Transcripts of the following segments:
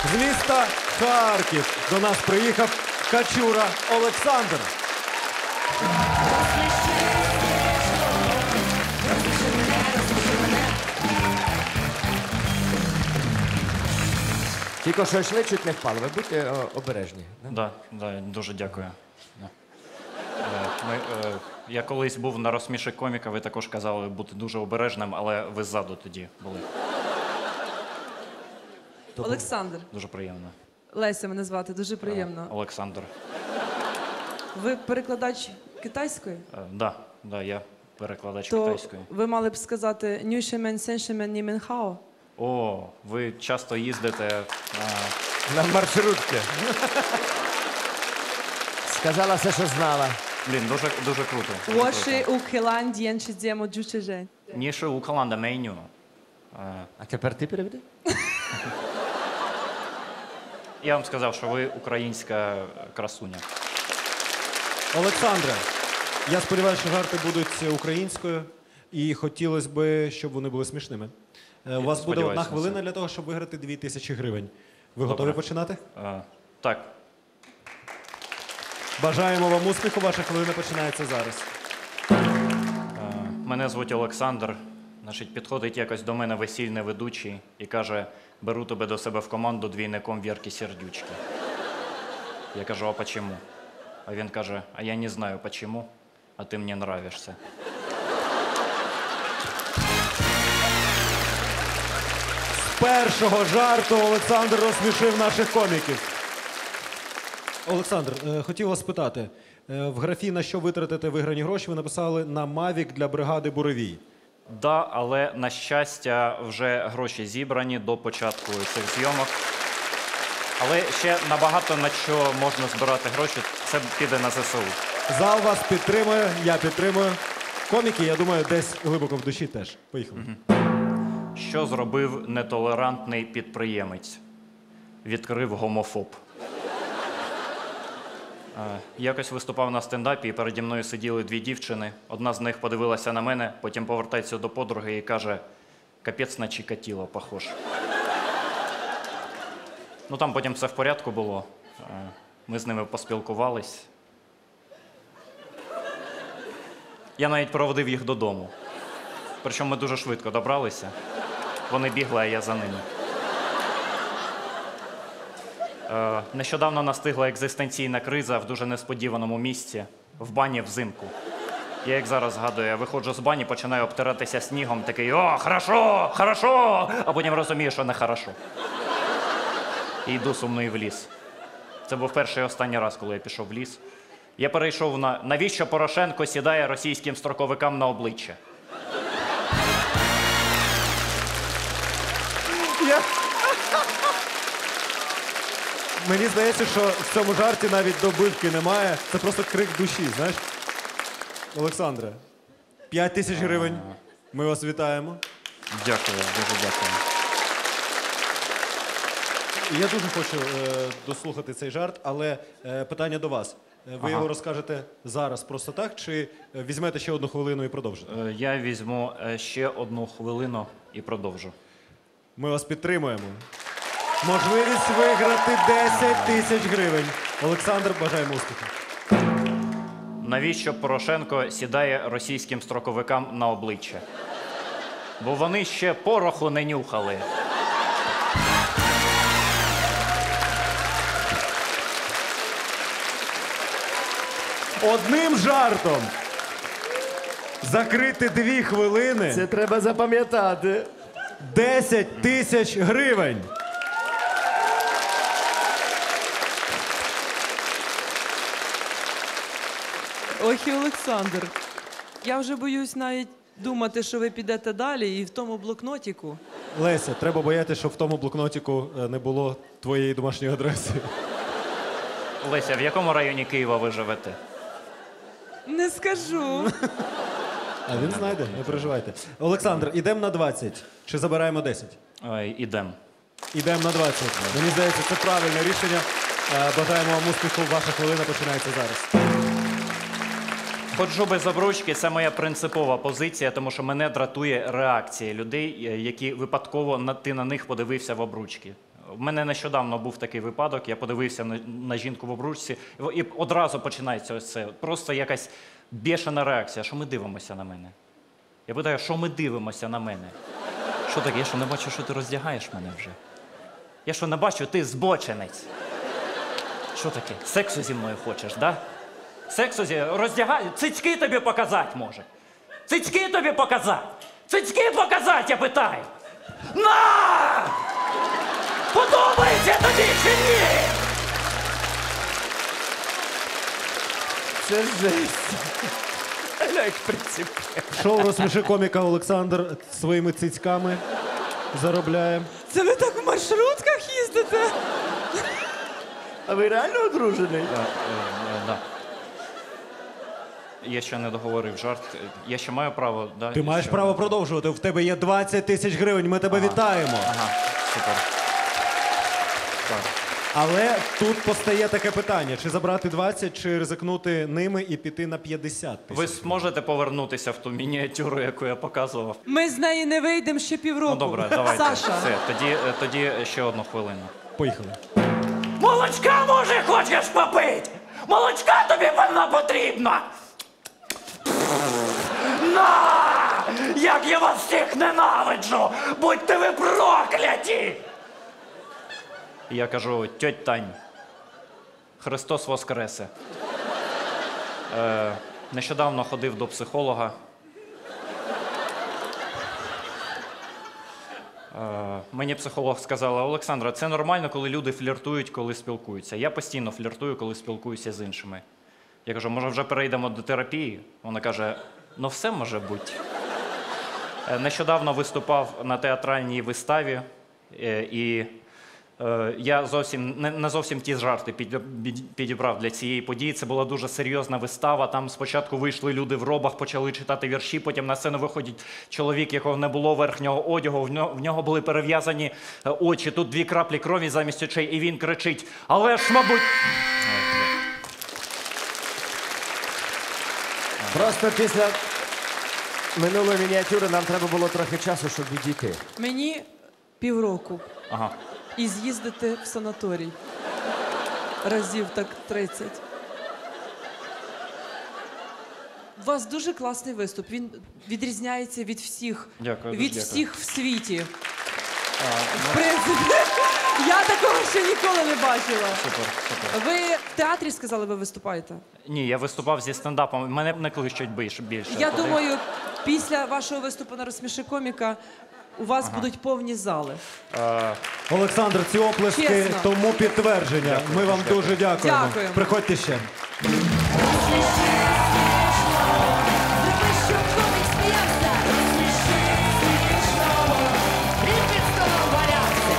З міста Харків до нас приїхав Качура Олександр. Тільки що йшли, чуть не впали. Ви будьте обережні. Да, дуже дякую. Да. Я колись був на розсміші коміка, ви також казали бути дуже обережним, але ви ззаду тоді були. Олександр. Дуже приємно. Леся мене звати, дуже приємно. Олександр. Ви перекладач китайської? Да, я перекладач То китайської. ви мали б сказати «Нюшемен, сеншемен, німен хао». О, ви часто їздите На маршрутці. Сказала все, що знала. Блін, дуже круто. дуже «Воши круто. у Хелан д'єн чи дзємо джучеже». Ніше у Каланда меню. А тепер ти переведи? Я вам сказав, що ви українська красуня. Олександре, я сподіваюся, що жарти будуть українською, і хотілося б, щоб вони були смішними. У вас буде сподіваюся одна на хвилина це. для того, щоб виграти 2000 гривень. Ви готові Добре. починати? Так, Бажаємо вам успіху, ваша хвилина починається зараз. мене звуть Олександр. Значить, підходить якось до мене весільний ведучий і каже: беру тебе до себе в команду двійником Вірки Сердючки. Я кажу: а почему? А він каже: а я не знаю почему, а ти мені нравишся. З першого жарту Олександр розсмішив наших коміків. Олександр, хотів вас спитати. В графі «На що витратите виграні гроші» ви написали «на Мавік для бригади Буревій». Да, але, на щастя, вже гроші зібрані до початку цих зйомок. Але ще набагато на що можна збирати гроші, це піде на ЗСУ. Зал вас підтримує, я підтримую. Коміки, я думаю, десь глибоко в душі теж. Поїхали. Що зробив нетолерантний підприємець? Відкрив гомофоб. Якось виступав на стендапі, і переді мною сиділи дві дівчини. Одна з них подивилася на мене, потім повертається до подруги і каже: капець на Чикатіло похож. Ну там потім все в порядку було. Ми з ними поспілкувались. Я навіть проводив їх додому. Причому ми дуже швидко добралися. Вони бігли, а я за ними. Нещодавно настигла екзистенційна криза в дуже несподіваному місці – в бані взимку. Я, як зараз згадую, я виходжу з бані, починаю обтиратися снігом, такий: «О, хорошо, хорошо!» А потім розумію, що не хорошо. І йду сумний в ліс. Це був перший і останній раз, коли я пішов в ліс. Я перейшов на «Навіщо Порошенко сідає російським строковикам на обличчя?» Мені здається, що в цьому жарті навіть добивки немає. Це просто крик душі, знаєш? Олександре, 5000 гривень. Ми вас вітаємо. Дякую, дуже дякую. Я дуже хочу дослухати цей жарт, але питання до вас. Ви його розкажете зараз просто так, чи візьмете ще одну хвилину і продовжите? Я візьму ще одну хвилину і продовжу. Ми вас підтримуємо. Можливість виграти 10 тисяч гривень. Олександр, бажаємо успіху. Навіщо Порошенко сідає російським строковикам на обличчя? Бо вони ще пороху не нюхали. Одним жартом закрити 2 хвилини. Це треба запам'ятати. 10 тисяч гривень. Ох і Олександр. Я вже боюсь навіть думати, що ви підете далі і в тому блокнотіку. Леся, треба боятися, щоб в тому блокнотику не було твоєї домашньої адреси. Леся, в якому районі Києва ви живете? Не скажу. А він знайде, не переживайте. Олександр, ідемо на 20. Чи забираємо 10? Ідем. Ідемо на 20. Мені здається, це правильне рішення. Бажаємо вам успіху. Ваша хвилина починається зараз. Ходжу без обручки – це моя принципова позиція, тому що мене дратує реакція людей, які випадково ти на них подивився в обручки. У мене нещодавно був такий випадок, я подивився на жінку в обручці, і одразу починається ось це. Просто якась бешена реакція, що ми дивимося на мене. Я питаю, що ми дивимося на мене? Що таке? Я що не бачу, що ти роздягаєш мене вже? Я що не бачу, ти збоченець. Що таке? Сексу зі мною хочеш, да? Сексу роздягай, цицьки тобі показати може. Цицьки тобі показати. Цицьки показати, я питаю. На! Подобається тобі чи ні? Це жесть. Як принцип. Шоу «Розсміши коміка» Олександр своїми цицьками заробляє. Це ви так в маршрутках їздите? А ви реально одружений? Да. Я ще не договорив жарт. Я ще маю право, да? Ти маєш право продовжувати. В тебе є 20 тисяч гривень. Ми тебе вітаємо. Ага, супер. Так. Але тут постає таке питання: чи забрати 20, чи ризикнути ними і піти на 50 тисяч? Ви зможете повернутися в ту мініатюру, яку я показував? Ми з неї не вийдемо ще півроку. Ну добре, давайте. Саша. Все, тоді ще одну хвилину. Поїхали. Молочка, може, хочеш попити? Молочка тобі певно потрібно. На! Як я вас всіх ненавиджу! Будьте ви прокляті! Я кажу, тьоть Тань, Христос воскресе. Нещодавно ходив до психолога. Мені психолог сказала: Олександра, це нормально, коли люди фліртують, коли спілкуються. Я постійно фліртую, коли спілкуюся з іншими. Я кажу, може вже перейдемо до терапії? Вона каже, ну все може бути. Нещодавно виступав на театральній виставі, і я не зовсім ті жарти підібрав для цієї події. Це була дуже серйозна вистава. Там спочатку вийшли люди в робах, почали читати вірші, потім на сцену виходить чоловік, якого не було верхнього одягу, в нього були перев'язані очі, тут 2 краплі крові замість очей, і він кричить, але ж, мабуть... Просто після минулої мініатюри нам треба було трохи часу, щоб відійти. Мені півроку. Ага. І з'їздити в санаторій. Разів так 30. У вас дуже класний виступ. Він відрізняється від всіх. Дякую, від дуже всіх в світі. В принципі, я такого ще ніколи не бачила. Супер. Ви в театрі, сказали, ви виступаєте? Ні, я виступав зі стендапом, мене не кличуть більше. Я думаю, після вашого виступу на «Розсміши коміка» у вас будуть повні зали. Олександр, ці оплески Чесно. тому підтвердження. Ми вам дуже дякуємо. Дякуємо. Приходьте ще. Зроби, щоб комік сміявся. Він під столом валявся.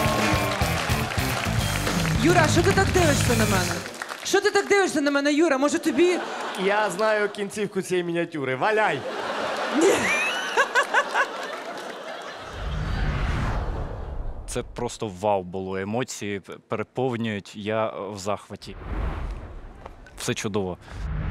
Юра, що ти так дивишся на мене? Що ти так дивишся на мене, Юра? Може тобі... Я знаю кінцівку цієї мініатюри. Валяй! Це просто вау було. Емоції переповнюють. Я в захваті. Все чудово.